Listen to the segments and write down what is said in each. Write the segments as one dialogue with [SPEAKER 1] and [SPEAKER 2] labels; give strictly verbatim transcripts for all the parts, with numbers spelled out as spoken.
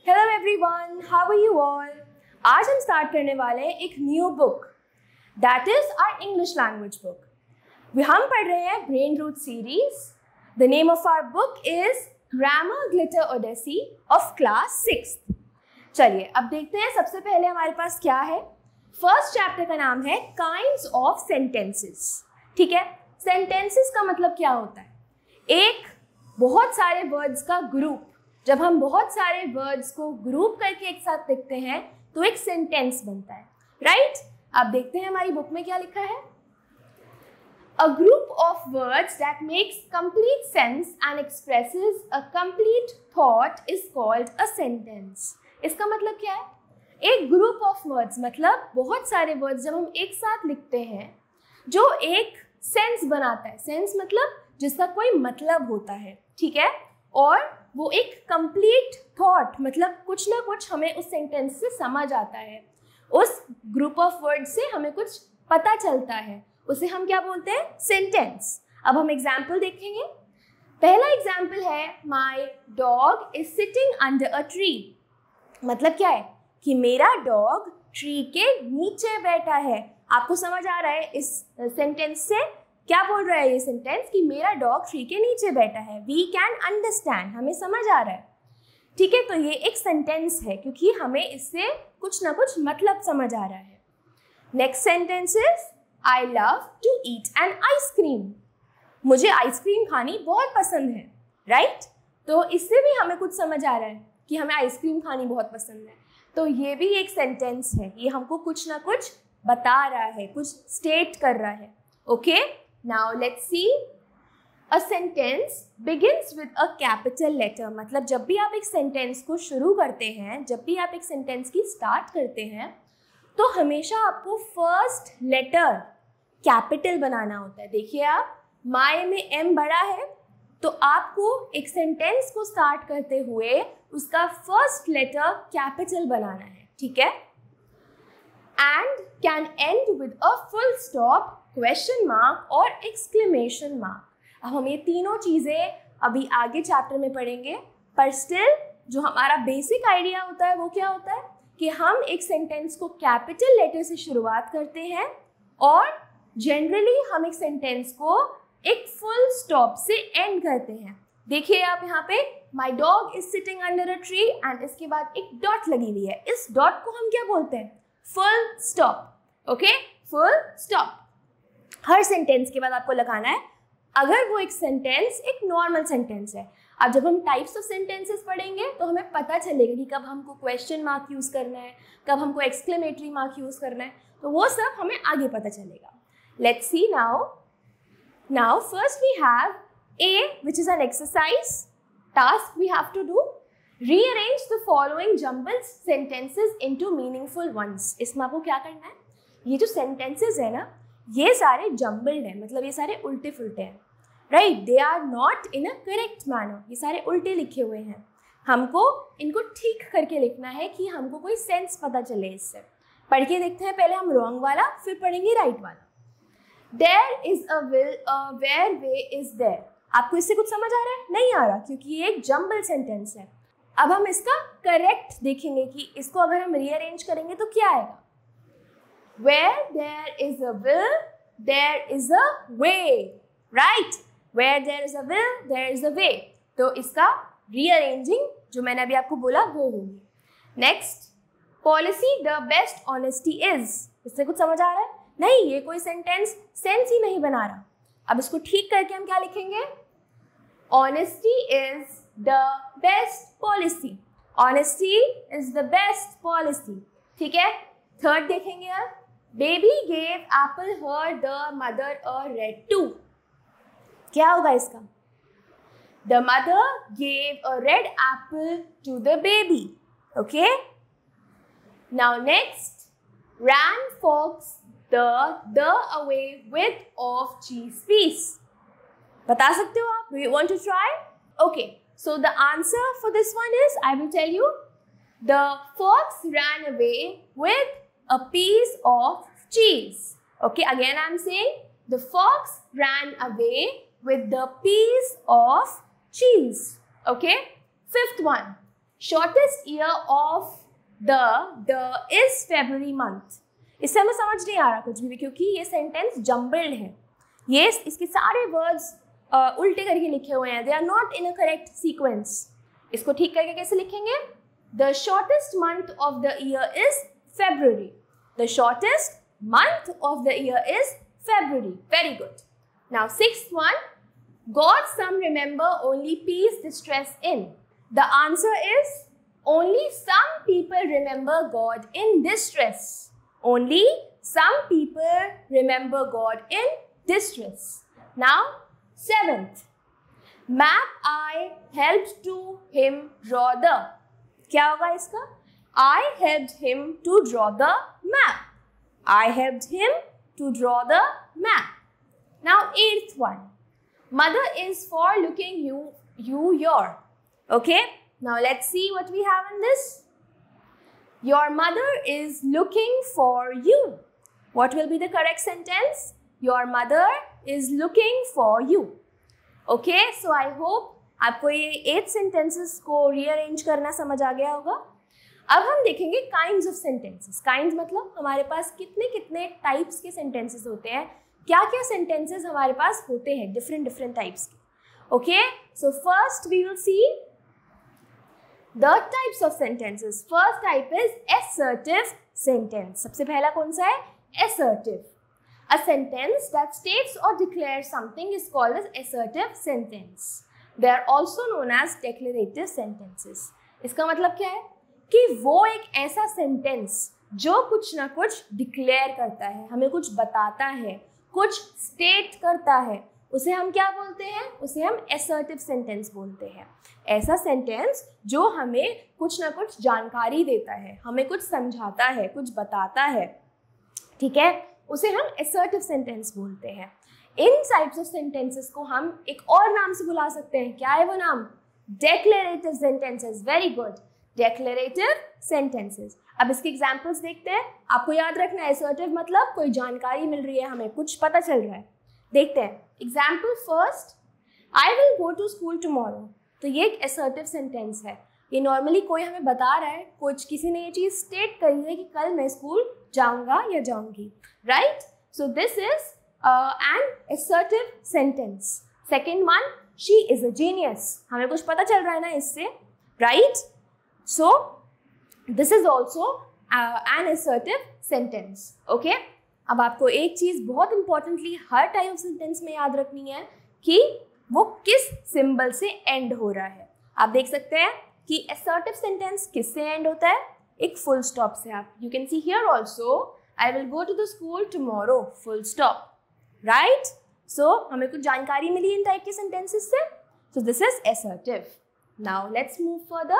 [SPEAKER 1] Hello everyone, how are you all. आज हम start करने वाले हैं एक new book, that is our English language book. हम पढ़ रहे हैं brain root series. The name of our book is grammar glitter odyssey of class sixth. चलिए अब देखते हैं सबसे पहले हमारे पास क्या है। फर्स्ट चैप्टर का नाम है काइंड्स ऑफ सेंटेंसेस। ठीक है, सेंटेंसेस का मतलब क्या होता है? एक बहुत सारे वर्ड्स का ग्रुप। जब हम बहुत सारे वर्ड्स को ग्रुप करके एक साथ लिखते हैं तो एक सेंटेंस बनता है, राइट right? अब देखते हैं हमारी बुक में क्या लिखा है। A group of words that makes complete sense and expresses a complete thought is called a sentence. इसका मतलब क्या है? एक ग्रुप ऑफ वर्ड्स मतलब बहुत सारे वर्ड्स जब हम एक साथ लिखते हैं जो एक सेंस बनाता है। सेंस मतलब जिसका कोई मतलब होता है, ठीक है, और वो एक कंप्लीट थॉट मतलब कुछ ना कुछ हमें उस सेंटेंस से समझ आता है, उस ग्रुप ऑफ वर्ड से हमें कुछ पता चलता है, उसे हम क्या बोलते हैं? सेंटेंस। अब हम एग्जाम्पल देखेंगे। पहला एग्जाम्पल है my dog is sitting under a tree. मतलब क्या है कि मेरा डॉग ट्री के नीचे बैठा है। आपको समझ आ रहा है इस सेंटेंस से क्या बोल रहा है ये सेंटेंस कि मेरा डॉग ट्री के नीचे बैठा है। वी कैन अंडरस्टैंड, हमें समझ आ रहा है। ठीक है, तो ये एक सेंटेंस है क्योंकि हमें इससे कुछ ना कुछ मतलब समझ आ रहा है। Next sentence is I love to eat an ice cream. मुझे आइसक्रीम खानी बहुत पसंद है, राइट? तो इससे भी हमें कुछ समझ आ रहा है कि हमें आइसक्रीम खानी बहुत पसंद है। तो ये भी एक सेंटेंस है, ये हमको कुछ ना कुछ बता रहा है, कुछ स्टेट कर रहा है। Okay, now let's see. A sentence begins with a capital letter. मतलब जब भी आप एक सेंटेंस को शुरू करते हैं, जब भी आप एक सेंटेंस की स्टार्ट करते हैं तो हमेशा आपको फर्स्ट लेटर कैपिटल बनाना होता है। देखिए आप, माय में एम बड़ा है तो आपको एक सेंटेंस को स्टार्ट करते हुए उसका फर्स्ट लेटर कैपिटल बनाना है, ठीक है? And can end with a full stop, question mark और एक्सक्लेमेशन मार्क। अब हम ये तीनों चीज़ें अभी आगे चैप्टर में पढ़ेंगे, पर स्टिल जो हमारा बेसिक आइडिया होता है वो क्या होता है कि हम एक सेंटेंस को कैपिटल लेटर से शुरुआत करते हैं और जनरली हम एक सेंटेंस को एक फुल स्टॉप से एंड करते हैं। देखिए आप यहाँ पे my dog is sitting under a tree and इसके बाद एक डॉट लगी हुई है। इस डॉट को हम क्या बोलते हैं? Full stop. Okay, full stop हर सेंटेंस के बाद आपको लगाना है, अगर वो एक सेंटेंस एक नॉर्मल सेंटेंस है। अब जब हम टाइप्स ऑफ सेंटेंसेस पढ़ेंगे तो हमें पता चलेगा कि कब हमको क्वेश्चन मार्क यूज़ करना है, कब हमको एक्सक्लेमेटरी मार्क यूज़ करना है, तो वो सब हमें आगे पता चलेगा। Let's see now. Now first we have A, which is an exercise task we have to do. Rearrange the following jumbled sentences into meaningful ones. इसमें आपको क्या करना है? ये जो sentences है ना, ये सारे jumbled हैं, मतलब ये सारे उल्टे फुलटे हैं, right? They are not in a correct manner. ये सारे उल्टे लिखे हुए हैं। हमको इनको ठीक करके लिखना है कि हमको कोई सेंस पता चले इससे। पढ़ के देखते हैं, पहले हम wrong वाला फिर पढ़ेंगे right वाला। There is a will, uh, where way is there. आपको इससे कुछ समझ आ रहा है? नहीं आ रहा, क्योंकि ये एक जम्बल सेंटेंस है। अब हम इसका करेक्ट देखेंगे कि इसको अगर हम रीअरेंज करेंगे तो क्या आएगा। Where there is a will, there is a way, right? Where there is a will, there is a way. तो इसका रीअरेंजिंग जो मैंने अभी आपको बोला वो होगी। Next, policy the best honesty is. इससे कुछ समझ आ रहा है? नहीं, ये कोई सेंटेंस सेंस ही नहीं बना रहा। अब इसको ठीक करके हम क्या लिखेंगे? Honesty is the best policy. Honesty is the best policy. ठीक है? थर्ड देखेंगे अब। Baby gave apple her the mother a red too. क्या होगा इसका? The mother gave a red apple to the baby. Okay? Now next, ran fox the the away with of cheese piece. बता सकते हो आप? Do you want to try? Okay, so the answer for this one is, I will tell you, the fox ran away with a piece of cheese. Okay, again I'm saying, the fox ran away with the piece of cheese. Okay, fifth one, shortest year of the the is February month. इससे हमें समझ नहीं आ रहा कुछ भी क्योंकि ये sentence jumbled है, ये इसके सारे वर्ड्स uh, उल्टे करके लिखे हुए हैं, they are not in a correct sequence. इसको ठीक करके कैसे लिखेंगे? The shortest month of the year is February. The shortest month of the year is February. Very good. Now sixth one, God some remember only peace distress in. The answer is only some people remember God in distress. Only some people remember God in distress. Now seventh, map I helped to him draw the. क्या होगा इसका? I helped him to draw the map. I helped him to draw the map. Now eighth one, mother is for looking you you your. Okay, now let's see what we have in this. Your mother is looking for you. What will be the correct sentence? Your mother is looking for you. Okay, so I hope आपको ये eight sentences को rearrange करना समझ आ गया होगा। अब हम देखेंगे काइंड्स ऑफ सेंटेंसेस। काइंड्स मतलब हमारे पास कितने कितने टाइप्स के सेंटेंसेस होते हैं, क्या क्या सेंटेंसेस हमारे पास होते हैं डिफरेंट डिफरेंट टाइप्स के। Okay, so first we will see the types of sentences. First type is assertive sentence. सबसे पहला कौन सा है? assertive. A sentence that states or declares something is called as assertive sentence. They are also known as declarative sentences. इसका मतलब क्या है कि वो एक ऐसा सेंटेंस जो कुछ ना कुछ डिक्लेयर करता है, हमें कुछ बताता है, कुछ स्टेट करता है, उसे हम क्या बोलते हैं? उसे हम assertive सेंटेंस बोलते हैं। ऐसा सेंटेंस जो हमें कुछ ना कुछ जानकारी देता है, हमें कुछ समझाता है, कुछ बताता है, ठीक है, उसे हम assertive सेंटेंस बोलते हैं। इन टाइप्स ऑफ सेंटेंसेस को हम एक और नाम से बुला सकते हैं। क्या है वो नाम? Declarative sentences. Very good, declarative sentences. अब इसके एग्जांपल्स देखते हैं। आपको याद रखना है assertive मतलब कोई जानकारी मिल रही है, हमें कुछ पता चल रहा है। देखते हैं example first, I will go to school tomorrow. तो ये एक assertive सेंटेंस है। ये नॉर्मली कोई हमें बता रहा है, कुछ किसी ने ये चीज़ स्टेट करी है कि कल मैं स्कूल जाऊँगा या जाऊँगी, right? So this is an assertive sentence. Second one, she is a genius. हमें कुछ पता चल रहा है ना इससे, right? So this is also uh, an assertive sentence. Okay? अब आपको एक चीज़ बहुत इम्पोर्टेंटली हर टाइप ऑफ सेंटेंस में याद रखनी है कि वो किस सिंबल से एंड हो रहा है। आप देख सकते हैं कि assertive सेंटेंस किस से एंड होता है? एक फुल स्टॉप से। आप you can see here also, I will go to the school tomorrow, full stop, right? So हमें कुछ जानकारी मिली इन टाइप के सेंटेंसेस से। So this is assertive. Now let's move further.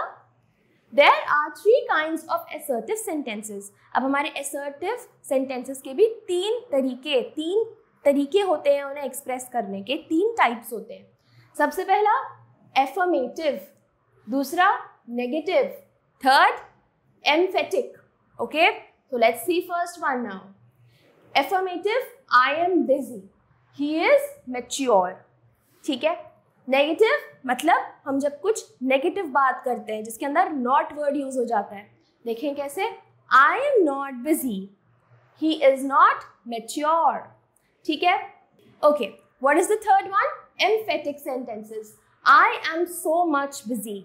[SPEAKER 1] There are three kinds of assertive sentences. अब हमारे assertive sentences के भी तीन तरीके तीन तरीके होते हैं उन्हें एक्सप्रेस करने के, तीन टाइप्स होते हैं। सबसे पहला affirmative, दूसरा negative, third emphatic. Okay, so let's see first one now. Affirmative, I am busy. He is mature. ठीक है। नेगेटिव मतलब हम जब कुछ नेगेटिव बात करते हैं जिसके अंदर नॉट वर्ड यूज हो जाता है। देखें कैसे? I am not busy, he is not mature, ठीक है। Okay, what is the third one? Emphatic sentences. I am so much busy,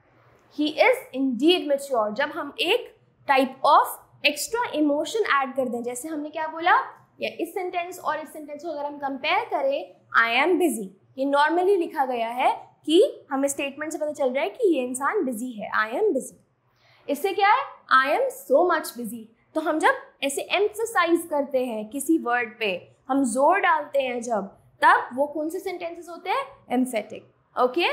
[SPEAKER 1] he is indeed mature. जब हम एक type of extra emotion add कर दें, जैसे हमने क्या बोला, या इस सेंटेंस और इस सेंटेंस को अगर हम कंपेयर करें, आई एम बिजी, ये नॉर्मली लिखा गया है कि हमें स्टेटमेंट से पता चल रहा है कि ये इंसान बिजी है, आई एम बिजी। इससे क्या है? I am so much busy. तो हम जब ऐसे एम्फसाइज करते हैं किसी वर्ड पे, हम जोर डालते हैं जब, तब वो कौन से सेंटेंसेस होते हैं? Emphatic. Okay,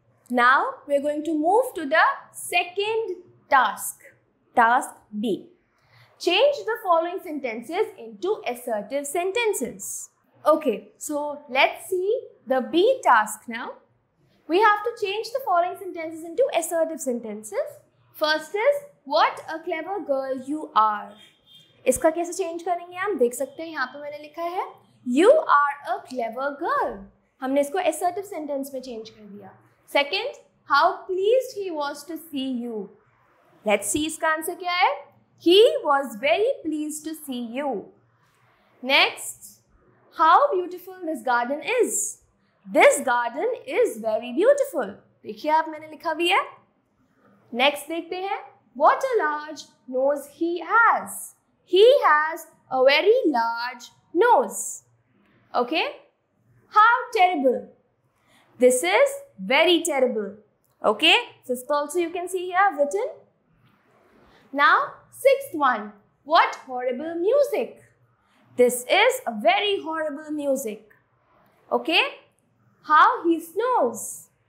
[SPEAKER 1] now we are going to move to the second task, task B. Change the following sentences into assertive sentences. Okay, so let's see the B task now. We have to change the following sentences into assertive sentences. First is, what a clever girl you are. इसका कैसे change करेंगे हम? देख सकते हैं यहाँ पे मैंने लिखा है You are a clever girl. हमने इसको assertive sentence में चेंज कर दिया. Second, how pleased he was to see you. Let's see इसका आंसर क्या है. He was very pleased to see you. Next, how beautiful this garden is. This garden is very beautiful. देखिए आप, मैंने लिखा भी है. Next देखते हैं. What a large nose he has. He has a very large nose. Okay? How terrible. This is very terrible. Okay? Fifth also you can see here written. Now, sixth one. What horrible music. This is a very horrible music. Okay? How he snores.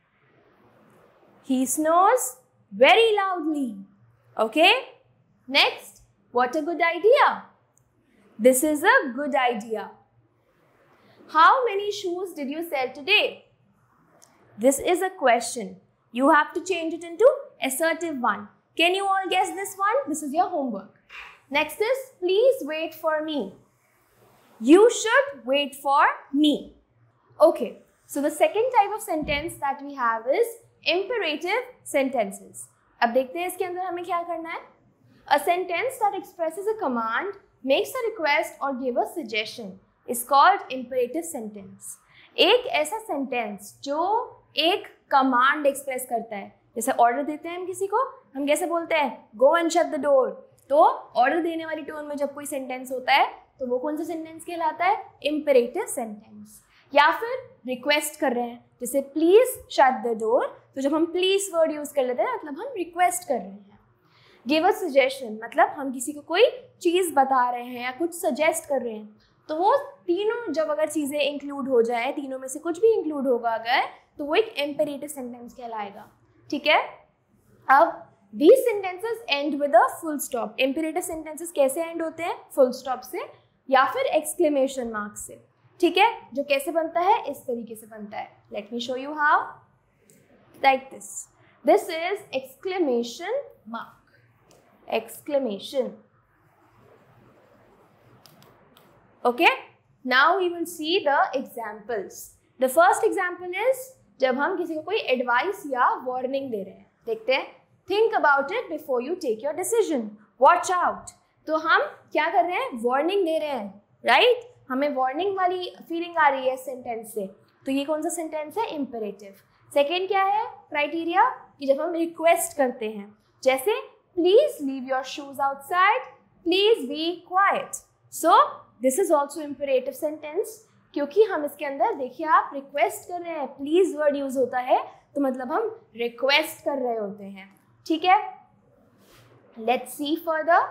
[SPEAKER 1] He snores very loudly. Okay? Next, what a good idea. This is a good idea. How many shoes did you sell today? This is a question. You have to change it into assertive one. Can you all guess this one? This is your homework. Next is, please wait for me. You should wait for me. Okay, so the second type of sentence that we have is imperative sentences. अब देखते हैं इसके अंदर हमें क्या करना है. A sentence that expresses a command, makes a request or give a suggestion is called imperative sentence. एक ऐसा सेंटेंस जो एक कमांड एक्सप्रेस करता है. जैसे ऑर्डर देते हैं हम किसी को, हम कैसे बोलते हैं, go and shut the door. तो ऑर्डर देने वाली टोन में जब कोई सेंटेंस होता है तो वो कौन सा सेंटेंस कहलाता है, इम्पेरेटिव सेंटेंस. या फिर रिक्वेस्ट कर रहे हैं, जैसे प्लीज शट द डोर, तो जब हम प्लीज वर्ड यूज कर लेते हैं मतलब हम रिक्वेस्ट कर रहे हैं. गिव अ सजेशन, मतलब हम किसी को कोई चीज़ बता रहे हैं या कुछ सजेस्ट कर रहे हैं. तो वो तीनों जब अगर चीज़ें इंक्लूड हो जाए, तीनों में से कुछ भी इंक्लूड होगा अगर, तो वो एक इम्पेरेटिव सेंटेंस कहलाएगा. ठीक है. अब these sentences end with a full stop. Imperative sentences कैसे एंड होते हैं, फुल स्टॉप से या फिर एक्सक्लेमेशन मार्क से. ठीक है. जो कैसे बनता है, इस तरीके से बनता है. Let me show you how. Like this. This is exclamation mark. Exclamation. Okay, now we will see the examples. The first example is जब हम किसी को कोई एडवाइस या वार्निंग दे रहे हैं. देखते हैं. Think about it before you take your decision. Watch out. तो हम क्या कर रहे हैं, वार्निंग दे रहे हैं, राइट right? हमें वार्निंग वाली फीलिंग आ रही है सेंटेंस से. तो ये कौन सा सेंटेंस है, इम्पेरेटिव. सेकेंड क्या है क्राइटेरिया, कि जब हम रिक्वेस्ट करते हैं, जैसे please leave your shoes outside, please be quiet. So this is also imperative sentence, क्योंकि हम इसके अंदर देखिए आप रिक्वेस्ट कर रहे हैं, प्लीज वर्ड यूज होता है तो मतलब हम रिक्वेस्ट कर रहे होते हैं. ठीक है. Let's see further.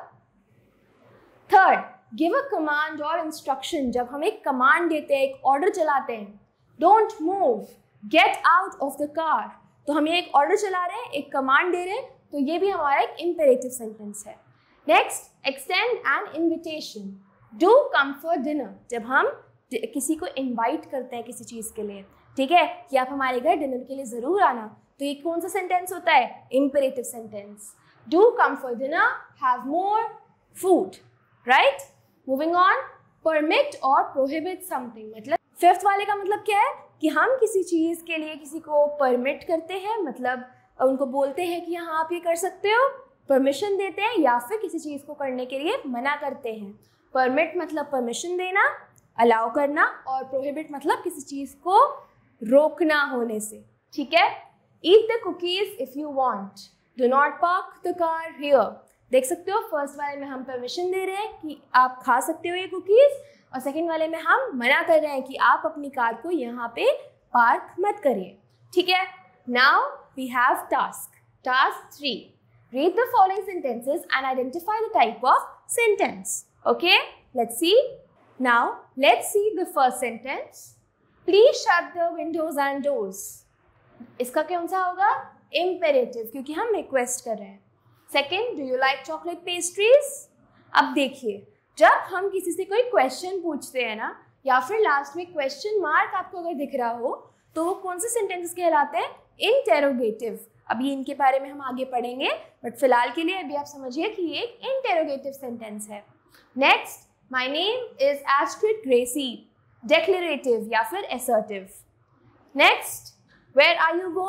[SPEAKER 1] Third, give a command और इंस्ट्रक्शन. जब हम एक कमांड देते हैं, एक ऑर्डर चलाते हैं, don't move, get out of the car. तो हम ये एक ऑर्डर चला रहे हैं, एक कमांड दे रहे हैं, तो ये भी हमारा एक इम्पेरेटिव सेंटेंस है. Next, extend an invitation. Do come for dinner. जब हम किसी को इनवाइट करते हैं किसी चीज़ के लिए, ठीक है, कि आप हमारे घर डिनर के लिए ज़रूर आना, तो ये कौन सा सेंटेंस होता है, imperative sentence. Do come for dinner, have more food. Right. Moving on. Permit और प्रोहिबिट समथिंग. मतलब फिफ्थ वाले का मतलब क्या है, कि हम किसी चीज़ के लिए किसी को परमिट करते हैं, मतलब उनको बोलते हैं कि हाँ आप ये कर सकते हो, परमिशन देते हैं, या फिर किसी चीज़ को करने के लिए मना करते हैं. परमिट मतलब परमिशन देना, अलाउ करना, और प्रोहिबिट मतलब किसी चीज़ को रोकना होने से. ठीक है. Eat the cookies if you want, do not park the car here. देख सकते हो फर्स्ट वाले में हम परमिशन दे रहे हैं कि आप खा सकते हो ये कुकीज़, और सेकेंड वाले में हम मना कर रहे हैं कि आप अपनी कार को यहाँ पे पार्क मत करिए. ठीक है. Now we have task. Task three. Read the following sentences and identify the type of sentence. Okay, let's see. Now, let's see the first sentence. Please shut the windows and doors. इसका कौन सा होगा, imperative, क्योंकि हम request कर रहे हैं. Second, do you like chocolate pastries? अब देखिए, जब हम किसी से कोई question पूछते हैं ना, या फिर लास्ट में question mark आपको अगर दिख रहा हो, तो वो कौन से सेंटेंसेस कहलाते हैं, इंटेरोगेटिव. अभी इनके बारे में हम आगे पढ़ेंगे, बट फिलहाल के लिए अभी आप समझिए कि ये एक इंटेरोगेटिव सेंटेंस है. Next, my name is Astrid Gracie. Declarative या फिर assertive. Next, where are you going.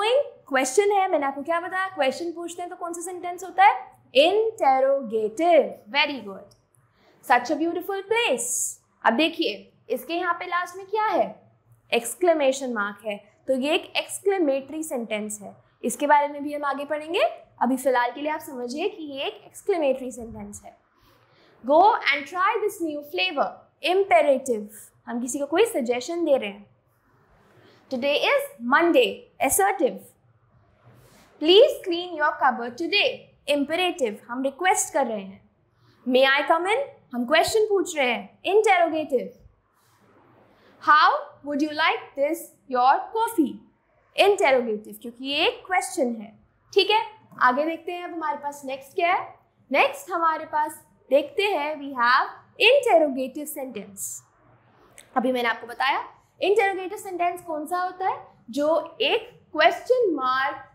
[SPEAKER 1] Question है, मैंने आपको क्या बताया, क्वेश्चन पूछते हैं तो कौन सा सेंटेंस होता है, interrogative. Very good, such a beautiful place. अब देखिए इसके यहाँ पे लास्ट में क्या है, एक्सक्लेमेशन मार्क है, तो ये एक एक्सक्लेमेटरी सेंटेंस है। इसके बारे में भी हम आगे पढ़ेंगे, अभी फिलहाल के लिए आप समझिए कि ये एक एक्सक्लेमेटरी सेंटेंस है। Go and try this new flavour, imperative, हम किसी को कोई सजेशन दे रहे हैं। Today is Monday, assertive. Please clean your cupboard today, imperative, हम रिक्वेस्ट कर रहे हैं। मे आई कम इन, हम क्वेश्चन पूछ रहे हैं, interrogative. How would you like this your coffee, interrogative, क्योंकि ये एक क्वेश्चन है। ठीक है, आगे देखते हैं अब हमारे पास नेक्स्ट क्या है। नेक्स्ट हमारे पास देखते हैं वी हैव इंटेरोगेटिव सेंटेंस। अभी मैंने आपको बताया इंटेरोगेटिव सेंटेंस कौन सा होता है, जो एक क्वेश्चन मार्क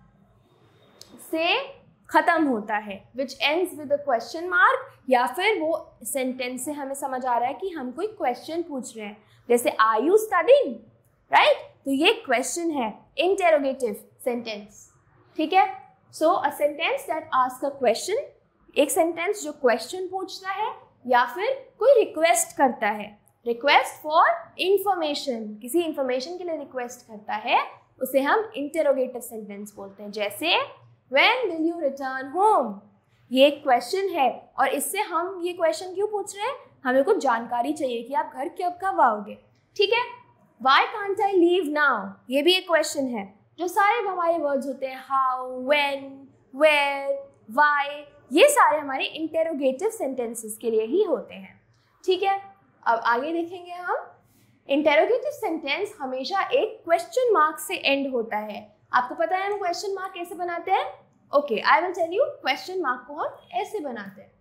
[SPEAKER 1] से खत्म होता है, which ends with a question mark, या फिर वो सेंटेंस से हमें समझ आ रहा है कि हम कोई क्वेश्चन पूछ रहे हैं, जैसे आर यू स्टडीइंग, राइट, तो ये क्वेश्चन है, इंटेरोगेटिव सेंटेंस। ठीक है, so a sentence that ask a question, एक सेंटेंस जो क्वेश्चन पूछता है या फिर कोई रिक्वेस्ट करता है, रिक्वेस्ट फॉर इंफॉर्मेशन, किसी इंफॉर्मेशन के लिए रिक्वेस्ट करता है, उसे हम इंटेरोगेटिव सेंटेंस बोलते हैं। जैसे When will you return home? ये एक क्वेश्चन है और इससे हम ये क्वेश्चन क्यों पूछ रहे हैं, हमें कुछ जानकारी चाहिए कि आप घर कब कब आओगे। ठीक है, Why can't I leave now? ये भी एक क्वेश्चन है। जो सारे हमारे वर्ड्स होते हैं, how, when, where, why, ये सारे हमारे इंटेरोगेटिव सेंटेंसेस के लिए ही होते हैं। ठीक है, अब आगे देखेंगे हम। इंटेरोगेटिव सेंटेंस हमेशा एक क्वेश्चन मार्क से एंड होता है। आपको पता है हम क्वेश्चन मार्क कैसे बनाते हैं? Okay, I will tell you question mark को हम ऐसे बनाते हैं,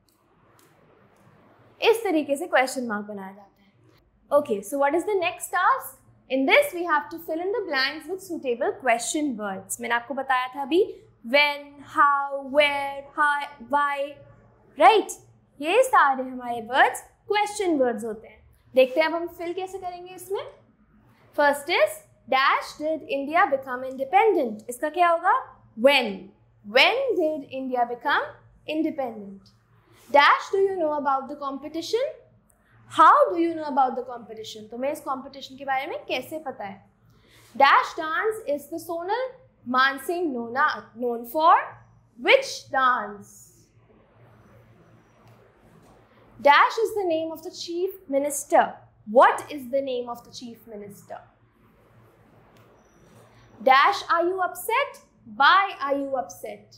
[SPEAKER 1] इस तरीके से क्वेश्चन मार्क बनाया जाता है। Okay, so what is the next task? In this we have to fill in the blanks with suitable question words. मैंने आपको बताया था अभी, when, how, where, how, why, right, ये सारे हमारे वर्ड्स क्वेश्चन वर्ड्स होते हैं। देखते हैं अब हम फिल कैसे करेंगे इसमें। First is Dash did India become independent? इसका क्या होगा? When. When did India become independent? Dash, do you know about the competition? How do you know about the competition? तुम्हें इस competition के बारे में कैसे पता है? Dash dance is the Sonal Mansingh known for which dance? Dash is the name of the chief minister. What is the name of the chief minister? Dash, are you upset? Why are you upset?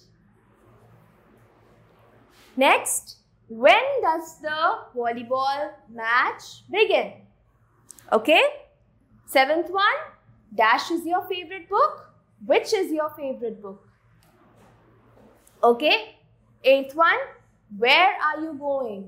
[SPEAKER 1] Next, when does the volleyball match begin? Okay. Seventh one, Dash is your favorite book. Which is your favorite book? Okay. Eighth one, where are you going?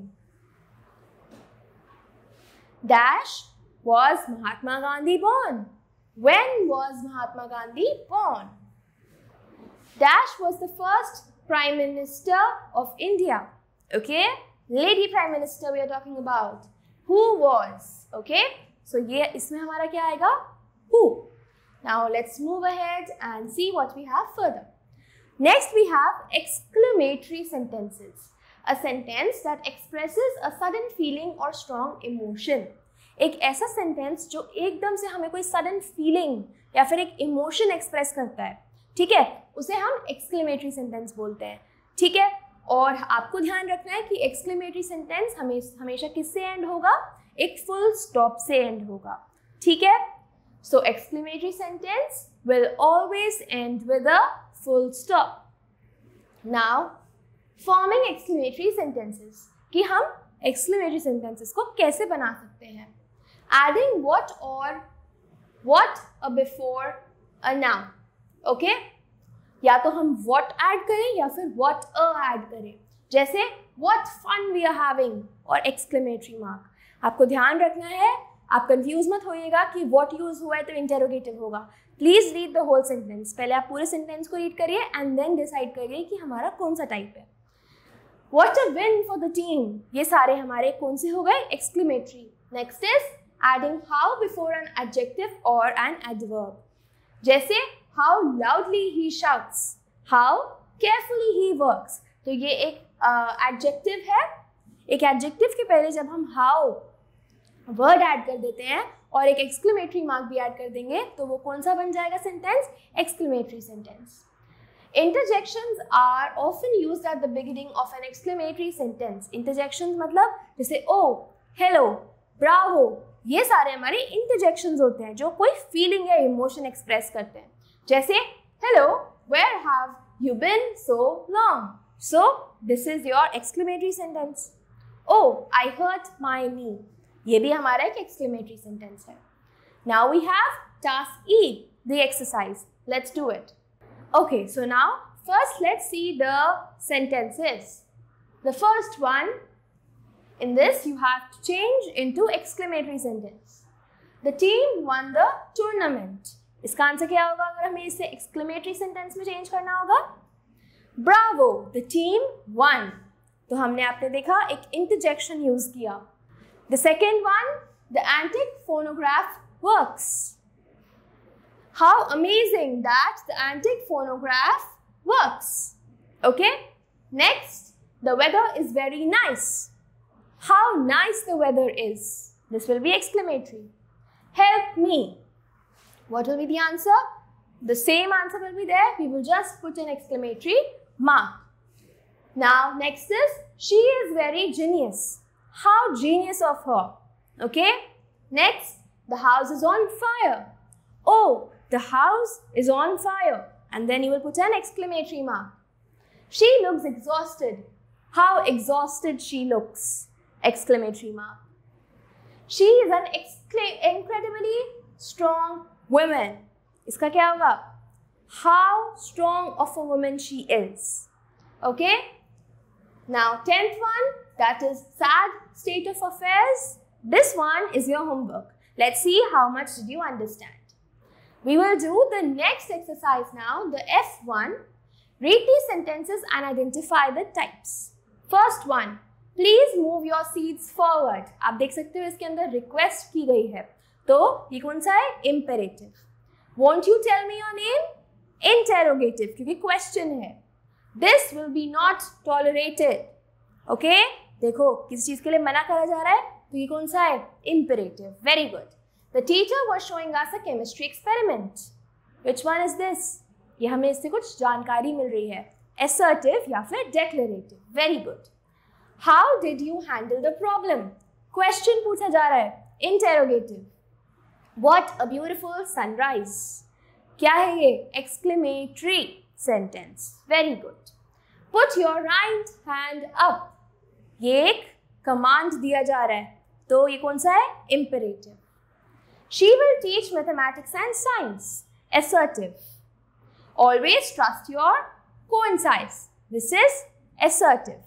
[SPEAKER 1] Dash, was Mahatma Gandhi born? When was Mahatma Gandhi born? Dash was the first Prime Minister of India. Okay, Lady Prime Minister we are talking about. Who was? Okay, so ये इसमें हमारा क्या आएगा? Who. Now let's move ahead and see what we have further. Next we have exclamatory sentences. A sentence that expresses a sudden feeling or strong emotion. एक ऐसा sentence जो एकदम से हमें कोई सडन फीलिंग या फिर एक इमोशन एक्सप्रेस करता है, ठीक है, उसे हम एक्सक्लेमेटरी सेंटेंस बोलते हैं। ठीक है, और आपको ध्यान रखना है कि एक्सक्लेमेटरी सेंटेंस हमें हमेशा किससे एंड होगा? एक फुल स्टॉप से एंड होगा। ठीक है, so exclamatory sentence will always end with a full stop. Now forming exclamatory sentences, कि हम एक्सक्लेमेटरी सेंटेंसेस को कैसे बना सकते हैं। Adding what or what a before a noun. Okay? या तो हम what add करें या फिर what a add करें, जैसे what fun we are having और exclamatory mark. आपको ध्यान रखना है, आप कंफ्यूज मत होइएगा कि what यूज हुआ है तो इंटेरोगेटिव होगा। Please read the whole sentence, पहले आप पूरे सेंटेंस को रीड करिए एंड देन डिसाइड करिए कि हमारा कौन सा टाइप है। What a win for the team, ये सारे हमारे कौन से हो गए? Exclamatory. Next is adding how before an adjective or an adverb, जैसे how loudly he shouts, how carefully he works. तो ये एक एडजेक्टिव uh, है। एक एडजेक्टिव के पहले जब हम हाउ वर्ड ऐड कर देते हैं और एक एक्सक्लेमेटरी मार्क भी ऐड कर देंगे तो वो कौन सा बन जाएगा sentence? Exclamatory sentence. Interjections are often used at the beginning of an exclamatory sentence. Interjections मतलब जैसे ओ, हेलो, ब्रावो, ये सारे हमारे interjections होते हैं जो कोई फीलिंग या इमोशन एक्सप्रेस करते हैं। जैसे hello, where have you been so long? So this is your exclamatory sentence. Oh, I hurt my knee. ये भी हमारा एक exclamatory sentence है। Now we have task E, the exercise. Let's do it. Okay, so now first let's see the sentences. The first one, in this you have to change into exclamatory sentence. The team won the tournament. इसका answer क्या होगा अगर हमें इसे exclamatory sentence में change करना होगा? Bravo, the team won. तो हमने आपने देखा एक interjection use किया. The second one, the antique phonograph works. How amazing that the antique phonograph works. Okay? Next, the weather is very nice. How nice the weather is. This will be exclamatory. Help me. What will be the answer? The same answer will be there. We will just put an exclamatory mark. Now, next is, she is very genius. How genius of her. Okay? Next, the house is on fire. Oh, the house is on fire. And then you will put an exclamatory mark. She looks exhausted. How exhausted she looks. Exclamatory mark. She is an incredibly strong woman. Iska kya hoga? How strong of a woman she is. Okay? Now, tenth one, that is sad state of affairs. This one is your homework. Let's see how much did you understand. We will do the next exercise now, the F one. Read these sentences and identify the types. First one, please move your seats forward. आप देख सकते हो इसके अंदर request की गई है. तो ये कौन सा है? Imperative. Won't you tell me your name? Interrogative, क्योंकि question है. This will be not tolerated. Okay? देखो किस चीज के लिए मना करा जा रहा है? तो ये कौन सा है? Imperative. Very good. The teacher was showing us a chemistry experiment. Which one is this? ये हमें इससे कुछ जानकारी मिल रही है. Assertive या फिर declarative. Very good. How did you handle the problem? Question पूछा जा रहा है. Interrogative. What a beautiful sunrise. क्या है ये? Exclamatory sentence. Very good. Put your right hand up. ये एक command दिया जा रहा है. तो ये कौन सा है? Imperative. She will teach mathematics and science. Assertive. Always trust your coincides. This is assertive.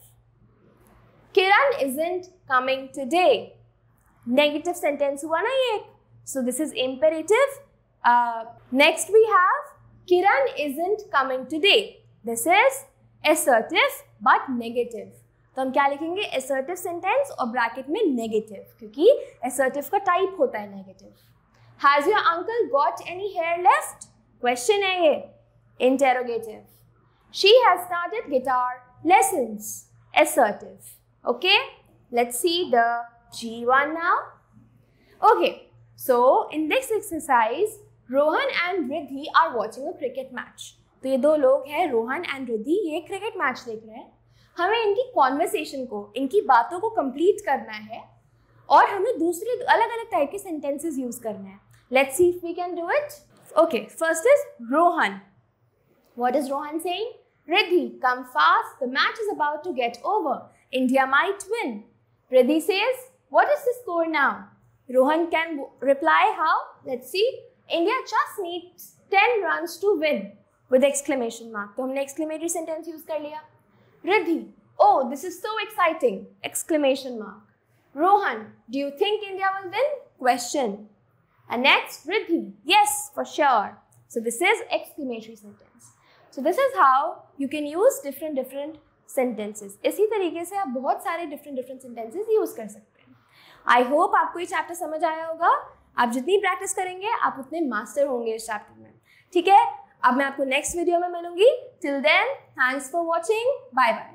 [SPEAKER 1] Kiran isn't coming today. Negative sentence हुआ ना ये. So this is imperative. Uh, next we have Kiran isn't coming today. This is assertive but negative. तो हम क्या लिखेंगे? assertive sentence और bracket में negative, क्योंकि assertive का type होता है negative. Has your uncle got any hair left? Question है ये. Interrogative. She has started guitar lessons. Assertive. Okay? Let's see the G one now. Okay. So, in this exercise, Rohan and Riddhi are watching a cricket match. तो ये दो लोग हैं, Rohan and Riddhi, ये cricket match देख रहे हैं. हमें इनकी कॉन्वर्सेशन को, इनकी बातों को कंप्लीट करना है और हमें दूसरे अलग अलग टाइप के सेंटेंसेस यूज करने हैं. Let's see if we can do it. Okay, first is Rohan. What is Rohan saying? Riddhi, come fast. The match is about to get over. India might win. Riddhi says, what is the score now? Rohan can reply how? Let's see. India just needs ten runs to win. With exclamation mark. तो हमने exclamatory sentence use कर लिया. Riddhi, oh, this is so exciting. Exclamation mark. Rohan, do you think India will win? Question. And next, Riddhi, yes, for sure. So this is exclamatory sentence. So this is how you can use different different sentences. इसी तरीके से आप बहुत सारे different different sentences use कर सकते हैं. I hope आपको ये chapter समझ आया होगा. आप जितनी practice करेंगे, आप उतने master होंगे इस chapter में. ठीक है? अब मैं आपको नेक्स्ट वीडियो में मिलूंगी. Till then, thanks for watching. Bye bye.